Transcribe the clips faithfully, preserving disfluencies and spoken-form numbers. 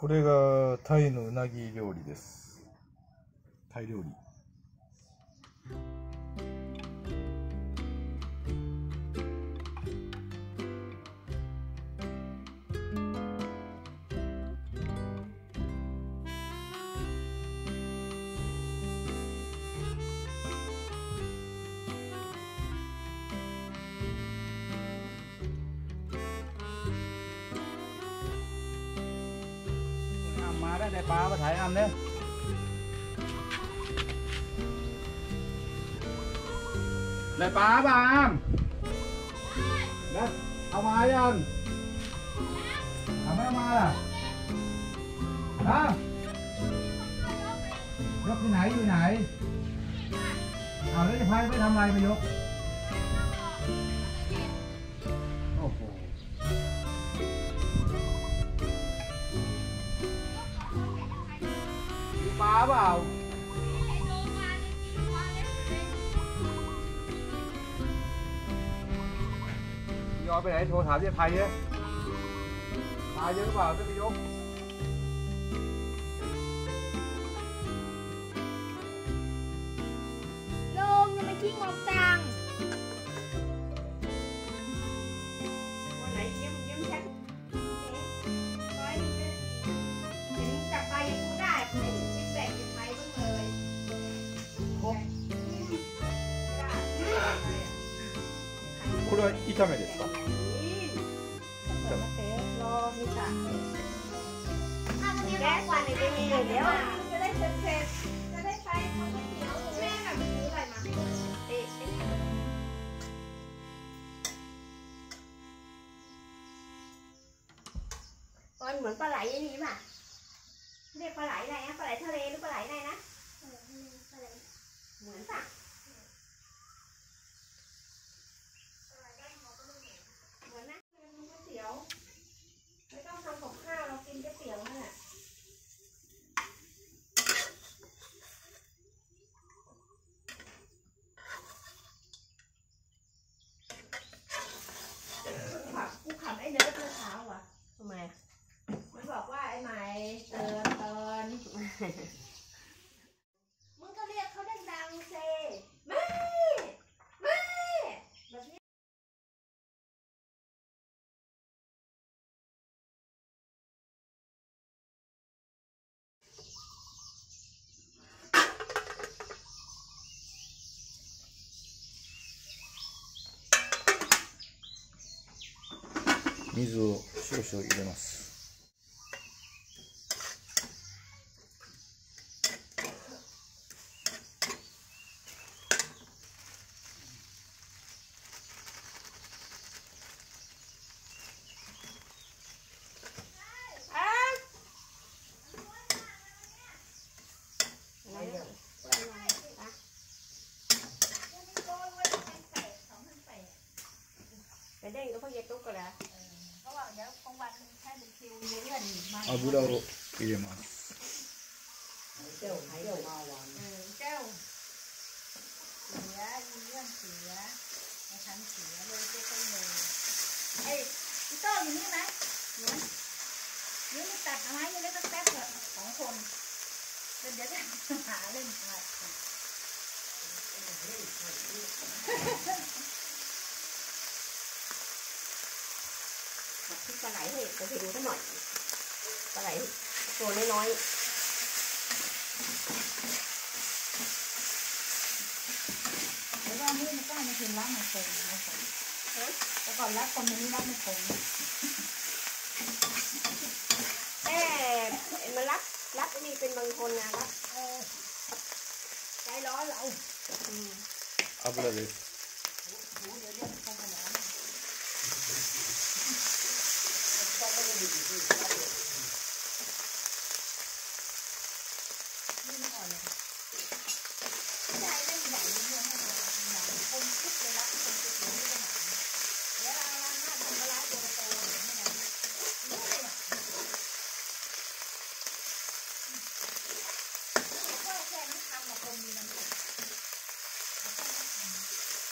これがタイのうなぎ料理です。タイ料理。 มาได้ได้ปลามาถ่ายอันเนี่ยได้ปลาบ้างแล้วเอามายังทำไมเอามาล่ะฮะยกที่ไหนอยู่ไหนเอาแล้วจะพายไปทำอะไรไปยกโอ้โหปลาเปล่ายอไปไหนโทรถามที่ไทยเนี่ยปลาเยอะหรือเปล่าจะไปยกลงยังไม่ทิ้งมองจังวันไหนยิ้มยิ้มฉันร้อยนึงเห็นจับไปยังกูได้ไม่เห็นยิ้มแบกยิ้มไทยบ้างเลยこれは炒めですか？ รอมีตังแก้ควันในนี้เดี๋ยวจะได้เสร็จจะได้ไปทำก๋วยเตี๋ยวแม่แบบซื้ออะไรมาเอ๊ะมันเหมือนปลาไหลอย่างนี้ป่ะเรียกปลาไหลอะไรนะปลาไหลทะเลหรือปลาไหลอะไรนะเหมือนป่ะเหมือนนะทำก๋วยเตี๋ยวไม่ต้องทำกับข้าวเรากินก๋วยเตี๋ยวนั่นแหละขับกูขับไอ้เนิร์ดเมื่อเช้าว่ะทำไมมันบอกว่าไอ้ใหม่เตือนเตือนมึงก็เรียกเขาดังๆเซไม่ไม่แบบนี้水を少々入れます。 ไปเด้งก็พยายตุ๊กกันแล้วเพราะว่าเดี๋ยวกลางวันแค่เป็นคิวเลื่อนมา油を入れます。 เจ้าเจ้ามาวันเจ้าเสือเรื่องเสือมาทำเสือเลยเจ้าก็เลยไอ้พี่โต้อยู่นี่ไหมเนี่ยนี่ไม่ตัดเอาไม้ยังได้ตั้งแป๊บเถอะสองคนเดี๋ยวจะหาเล่นอะไรที่ปลาไหลให้ไปดูกันหน่อยปลาไหลตัวน้อยๆแล้วก็นี่มันก็มาถึงรักมันคงนะคงแต่ก่อนรักคนนี้รักมันคงแม่มันรักรักนี่เป็นบางคนนะรักใจร้อนเรา油です。 เ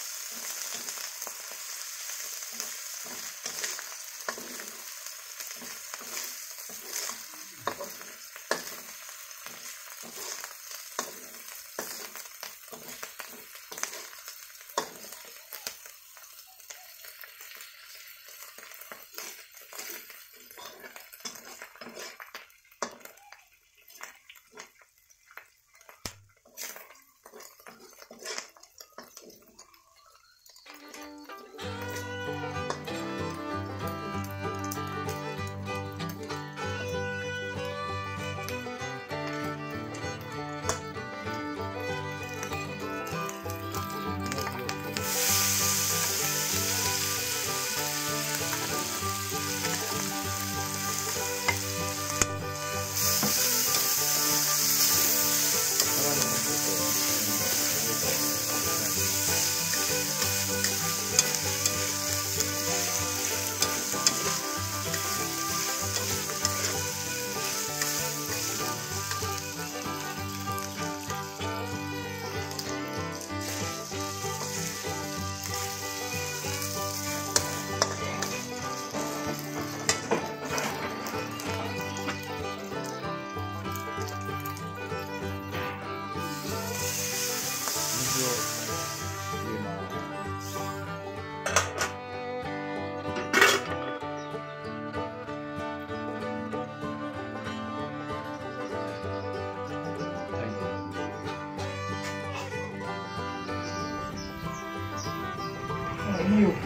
いいよ。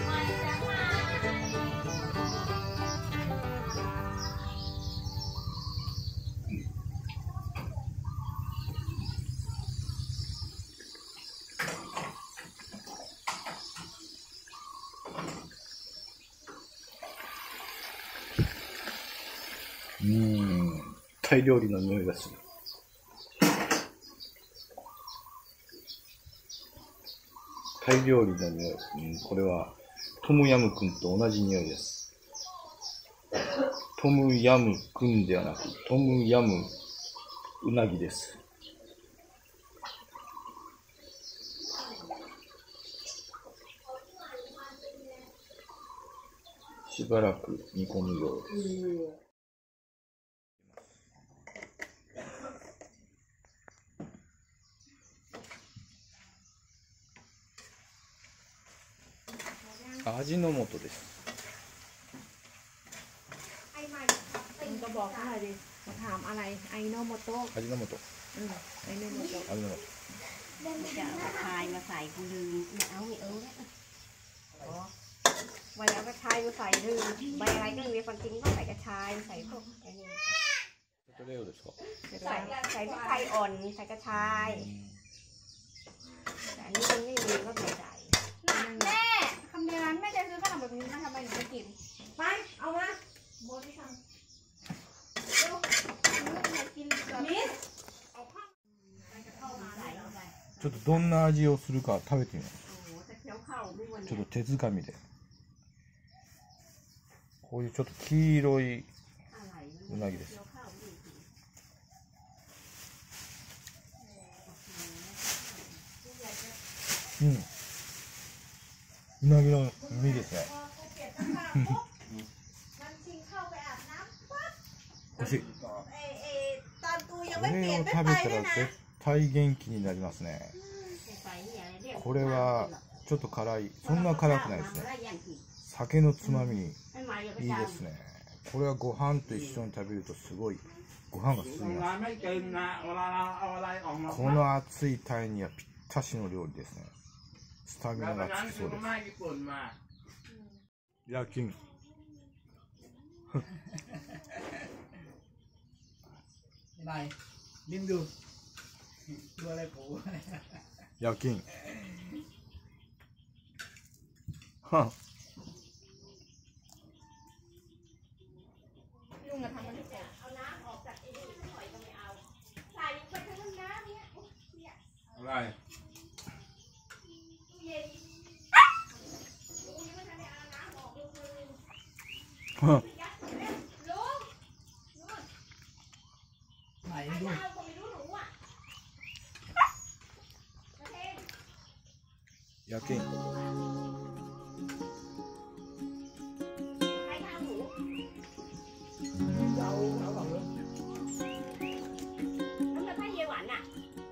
うーん、タイ料理の匂いがする。タイ料理の匂い、うん、これはトムヤムクンと同じ匂いです。トムヤムクンではなくトムヤムうなぎです。しばらく煮込むようです。味の素です。 มึงก็บอกเขาหน่อยดิมาถามอะไรไอโนโมโตะ味の素。 อืมไอโนโมโตะ味の素。 จะเอากระชายมาใส่กูลืมไม่เอาไม่เอาแล้วอ๋อใบเอากระชายมาใส่หนึ่งใบอะไรก็มีความจริงต้องใส่กระชายใส่พวกไอ้นี่ちょっとレオですか。 ใส่ใส่พริกไทยอ่อนใส่กระชายแต่อันนี้มันไม่มีก็ใส่ใส่แม่คำเดียวนั้นแม่จะซื้อขนมแบบนี้มาทำไมหนูจะกินไปเอามาโบที่ทำเร็วกินมิสเอาข้าวเข้ามาใส่เข้าไปちょっとどんな味をするか食べてみます。 โอ้โหจะเคี้ยวข้าวด้วยวันちょっนี้と手づかみで。こういうちょっと黄色いอะไรうなぎです。 เคี้ยวข้าวด้วยสิうん。うなぎの身ですね。おいしい。これを食べたら絶対元気になりますね。これはちょっと辛い。そんな辛くないですね。酒のつまみにいいですね。これはご飯と一緒に食べるとすごいご飯が進みます。この暑いタイにはぴったしの料理ですね。スタミナがつきそうです。夜勤。 này Linh được đưa lại phủ 夜勤。はลุงจะทำมันที่เอาน้ำออกจากไอ้นี่สักหน่อยก็ไม่เอาใส่ไปทั้งน้ำเนี้ยเนี่ยอะไรตู้เย็นลุงยังไม่ทันได้เอาน้ำออกลุงเลยはลุงนู่นไหนใครดูจะเอาก็ไม่รู้หนูอ่ะประเทศ夜勤。 ใครทำหนู cháu cháu bảo luôn แล้วจะให้เยหวานอ่ะ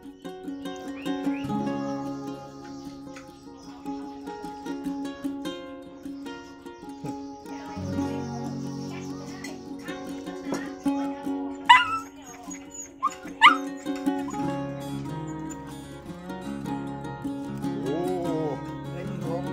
おお。 đây mình uống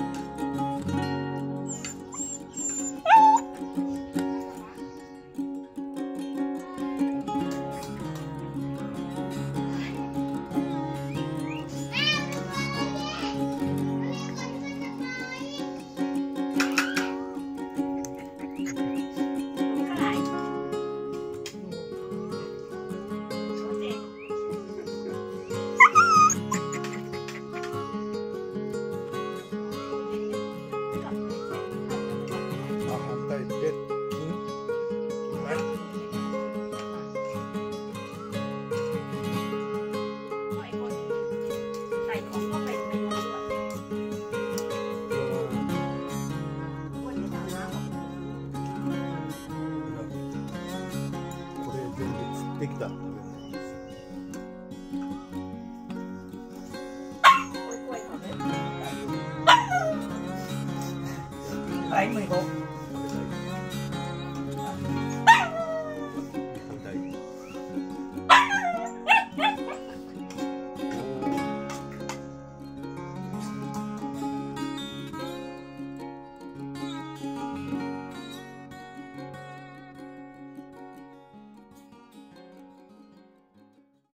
あ、反対で金。金はい。 ใส่ของก็ไม่ไม่รู้ด้วยวันนี้เอาน้ำออกこれ全部釣ってきた。 กล้วยๆเขาเลย đánh mình không